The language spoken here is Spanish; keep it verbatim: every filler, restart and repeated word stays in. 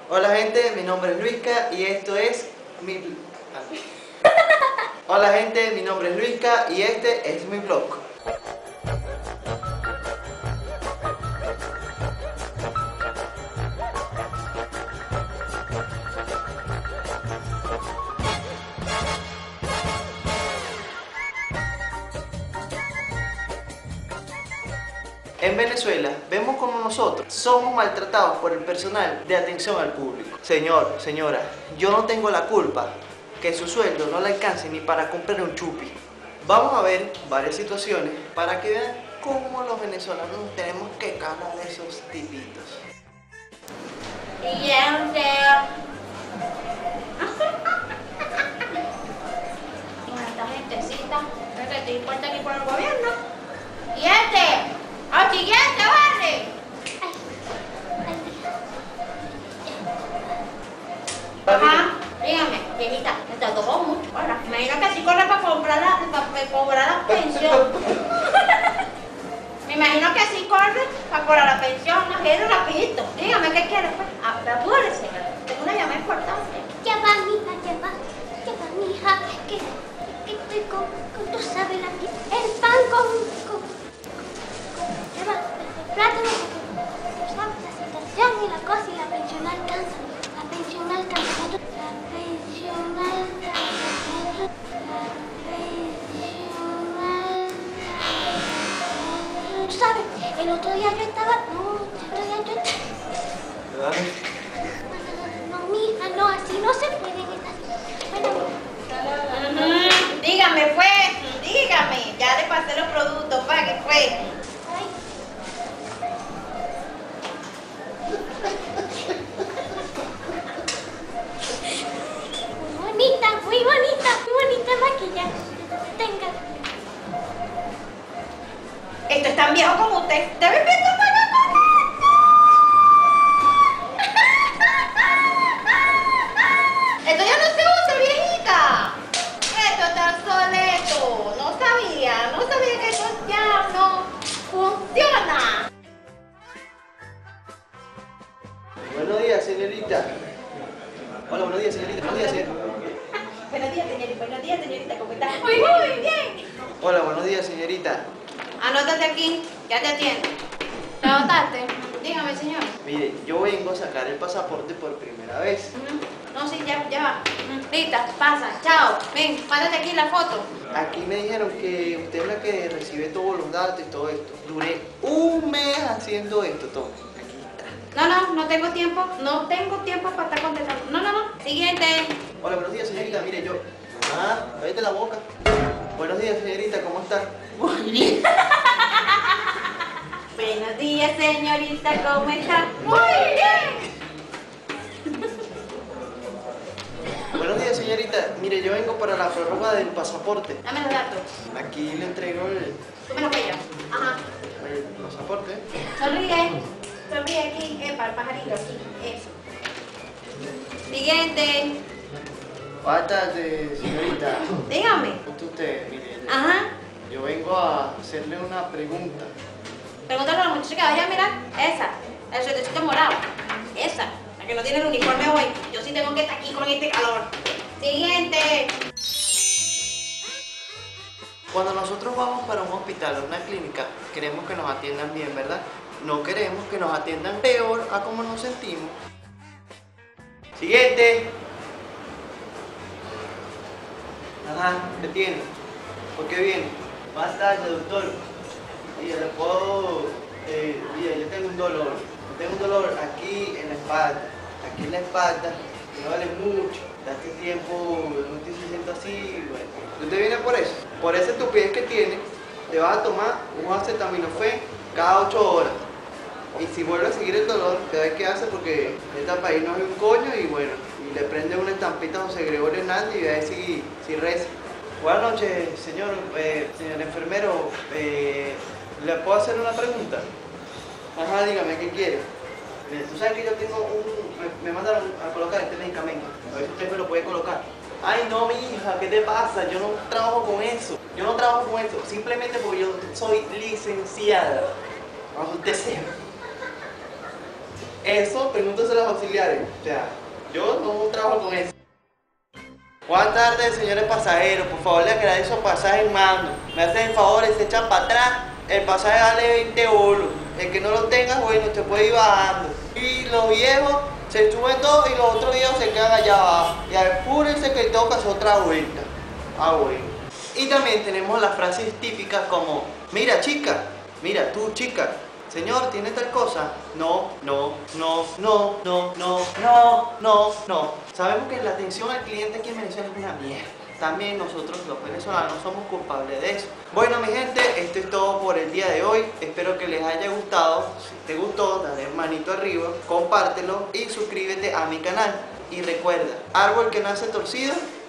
Hola gente, mi nombre es Luisca y esto es mi... Hola gente, mi nombre es Luisca y este es mi blog. En Venezuela vemos como nosotros somos maltratados por el personal de atención al público. Señor, señora, yo no tengo la culpa que su sueldo no le alcance ni para comprar un chupi. Vamos a ver varias situaciones para que vean cómo los venezolanos tenemos que calar de esos tipitos. Siguiente. Bueno, esta gentecita que te importa aquí por el gobierno. Siguiente. ¡Al siguiente, vale! Ajá, dígame, viejita, ¿te tocó mucho? Hola, me imagino que así corre para comprar la, para cobrar la pensión. Me imagino que así corre para cobrar la pensión, no quiero rapidito. Dígame, ¿qué quiere? Pues, apúrese, tengo una llamada importante. Ya va, mija, ya va, ya va, mija, que, que estoy con, con, tú sabes, la, el pan con, con, con, ya va, el plato, tú sabes, la situación y la cosa y la pensión alcanza, la pensión alcanza, la pensión alcanza, la pensión alcanza. Tú sabes, el otro día yo estaba, no, el otro día yo estaba... No, mija, no, así no se puede en esta... Bueno, uh-huh. Dígame, pues, dígame. Ya le pasé los productos, pague, pues. Ay. Muy bonita, muy bonita, muy bonita maquillaje. Tenga. Esto es tan viejo como usted. Debe ver tu mano. Esto ya no se usa, viejita. Esto está obsoleto. No sabía, no sabía que esto ya no funciona. Buenos días, señorita. Hola, buenos días, señorita. Buenos días, señorita. Buenos días, señorita. Buenos días, señorita. ¿Cómo está? Muy, muy bien. Hola, buenos días, señorita. Anótate aquí, ya te atiendo. ¿Te anotaste? Dígame, señor. Mire, yo vengo a sacar el pasaporte por primera vez. No, sí, ya, ya va. Lista, pasa, chao. Ven, párate aquí la foto. Aquí me dijeron que usted es la que recibe todos los datos y todo esto. Duré un mes haciendo esto, todo. Aquí está. No, no, no tengo tiempo. No tengo tiempo para estar contestando. No, no, no. Siguiente. Hola, buenos días, señorita. Mire, yo... Ah, cállate la boca. Buenos días, señorita. ¿Cómo está? Muy bien. Buenos días, señorita. ¿Cómo está? Muy bien. Buenos días, señorita. Mire, yo vengo para la prórroga del pasaporte. Dame los datos. Aquí le entrego el, Tú me lo pellas. Ajá. el pasaporte. Sonríe. Sonríe aquí. Eh, para el pajarito. Aquí. Eso. Siguiente. Buenas tardes, señorita. Dígame. ¿Cómo está usted? Mire, Ajá. yo vengo a hacerle una pregunta. Pregúntale a la muchacha que vaya a mirar. Esa. El suétercito morado. Esa. La que no tiene el uniforme hoy. Yo sí tengo que estar aquí con este calor. Siguiente. Cuando nosotros vamos para un hospital o una clínica, queremos que nos atiendan bien, ¿verdad? No queremos que nos atiendan peor a como nos sentimos. Siguiente. Ajá, ¿qué tiene? ¿Por qué viene? Más tarde, doctor. Mira, le puedo... Eh, mira, yo tengo un dolor. Tengo un dolor aquí en la espalda. Aquí en la espalda. Me duele mucho. De hace tiempo no estoy sintiendo así. Bueno, usted viene por eso. Por esa estupidez que tiene, te vas a tomar un acetaminofén cada ocho horas. Y si vuelve a seguir el dolor, te da que hace porque este país no es un coño y bueno, y le prende una estampita a José Gregorio Hernández y ve ahí si, si reza. Buenas noches, señor, eh, señor enfermero. Eh, ¿Le puedo hacer una pregunta? Ajá, dígame, ¿qué quiere? Eh, Tú sabes que yo tengo un... Me, me mandaron a colocar este medicamento. A ver si usted me lo puede colocar. Ay, no, mi hija, ¿qué te pasa? Yo no trabajo con eso. Yo no trabajo con eso. Simplemente porque yo soy licenciada. Aunque usted sea. Eso, pregúntase a los auxiliares. O sea, yo no trabajo con eso. Buenas tardes, señores pasajeros. Por favor, le agradezco pasaje en mano. Me hacen el favor y se echan para atrás. El pasaje vale veinte bolos. El que no lo tenga, bueno, usted puede ir bajando. Y los viejos se suben todos y los otros viejos se quedan allá abajo. Y apúrense que toca hacer otra vuelta. Ah, bueno. Y también tenemos las frases típicas como: mira, chica, mira, tú, chica. Señor, ¿tiene tal cosa? No, no, no, no, no, no, no, no, no. Sabemos que la atención al cliente aquí en Venezuela es una mierda. También nosotros los venezolanos somos culpables de eso. Bueno, mi gente, esto es todo por el día de hoy. Espero que les haya gustado. Si te gustó, dale manito arriba, compártelo y suscríbete a mi canal. Y recuerda, árbol que nace torcido